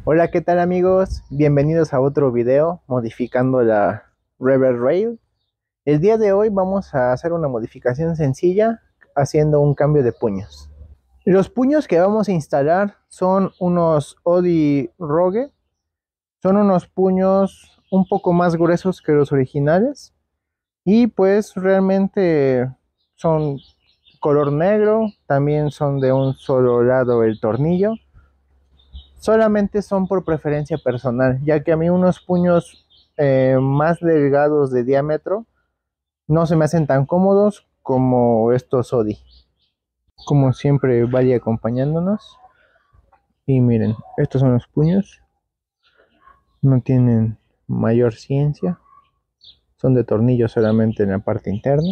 Hola, ¿qué tal amigos? Bienvenidos a otro video modificando la Rebel Rail. El día de hoy vamos a hacer una modificación sencilla haciendo un cambio de puños. Los puños que vamos a instalar son unos Odi Rogue. Son unos puños un poco más gruesos que los originales y pues realmente son color negro. También son de un solo lado el tornillo. Solamente son por preferencia personal, ya que a mí unos puños más delgados de diámetro no se me hacen tan cómodos como estos Odi. Como siempre, vaya acompañándonos. Y miren, estos son los puños. No tienen mayor ciencia. Son de tornillo solamente en la parte interna.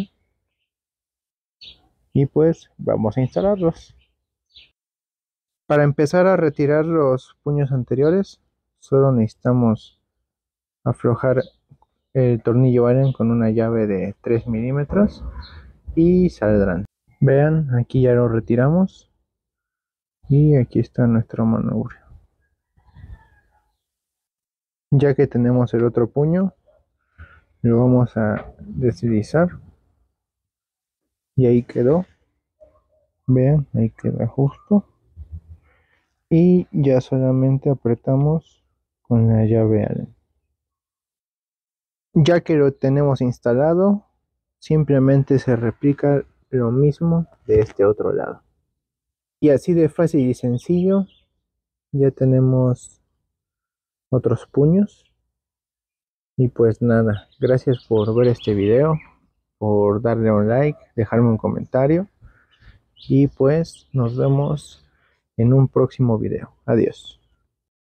Y pues vamos a instalarlos. Para empezar a retirar los puños anteriores, solo necesitamos aflojar el tornillo Allen con una llave de 3 milímetros y saldrán. Vean, aquí ya lo retiramos y aquí está nuestro manubrio. Ya que tenemos el otro puño, lo vamos a deslizar y ahí quedó. Vean, ahí queda justo y ya solamente apretamos con la llave Allen. Ya que lo tenemos instalado, simplemente se replica lo mismo de este otro lado. Y así de fácil y sencillo, ya tenemos otros puños. Y pues nada, gracias por ver este video, por darle un like, dejarme un comentario. Y pues nos vemos en un próximo video. Adiós.